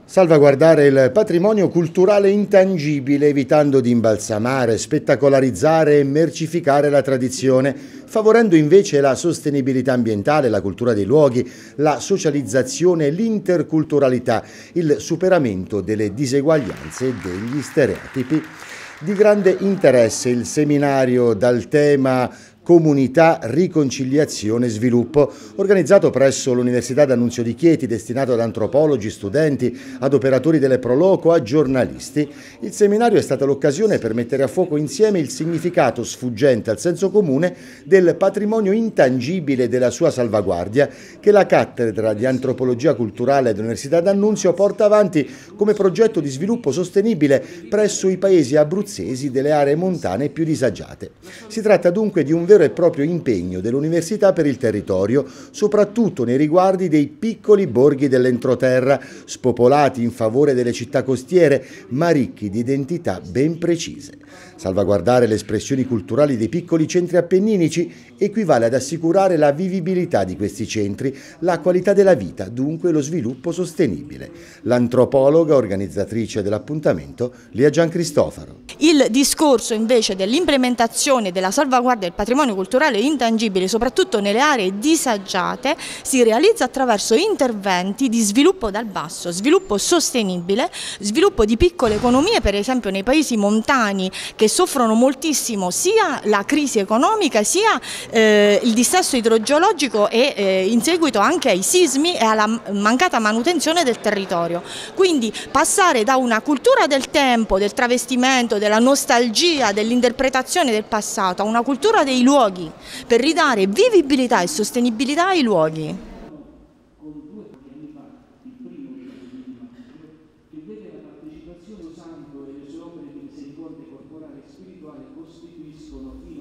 Salvaguardare il patrimonio culturale intangibile, evitando di imbalsamare, spettacolarizzare e mercificare la tradizione, favorendo invece la sostenibilità ambientale, la cultura dei luoghi, la socializzazione, l'interculturalità, il superamento delle diseguaglianze e degli stereotipi. Di grande interesse il seminario dal tema Comunità, Riconciliazione e Sviluppo, organizzato presso l'Università D'Annunzio di Chieti, destinato ad antropologi, studenti, ad operatori delle Pro Loco, a giornalisti. Il seminario è stata l'occasione per mettere a fuoco insieme il significato sfuggente al senso comune del patrimonio intangibile della sua salvaguardia, che la cattedra di antropologia culturale dell'Università D'Annunzio porta avanti come progetto di sviluppo sostenibile presso i paesi abruzzesi delle aree montane più disagiate. Si tratta dunque di un vero e proprio impegno dell'università per il territorio, soprattutto nei riguardi dei piccoli borghi dell'entroterra, spopolati in favore delle città costiere, ma ricchi di identità ben precise. Salvaguardare le espressioni culturali dei piccoli centri appenninici equivale ad assicurare la vivibilità di questi centri, la qualità della vita, dunque lo sviluppo sostenibile. L'antropologa organizzatrice dell'appuntamento, Lia Giancristofaro. Il discorso invece dell'implementazione della salvaguardia del patrimonio culturale intangibile, soprattutto nelle aree disagiate, si realizza attraverso interventi di sviluppo dal basso, sviluppo sostenibile, sviluppo di piccole economie, per esempio nei paesi montani che soffrono moltissimo sia la crisi economica sia il dissesto idrogeologico e in seguito anche ai sismi e alla mancata manutenzione del territorio. Quindi passare da una cultura del tempo, del travestimento, della nostalgia, dell'interpretazione del passato a una cultura dei luoghi per ridare vivibilità e sostenibilità ai luoghi. Che vede la partecipazione dello Santo e le sue opere di misericordia corporale e spirituale costituiscono il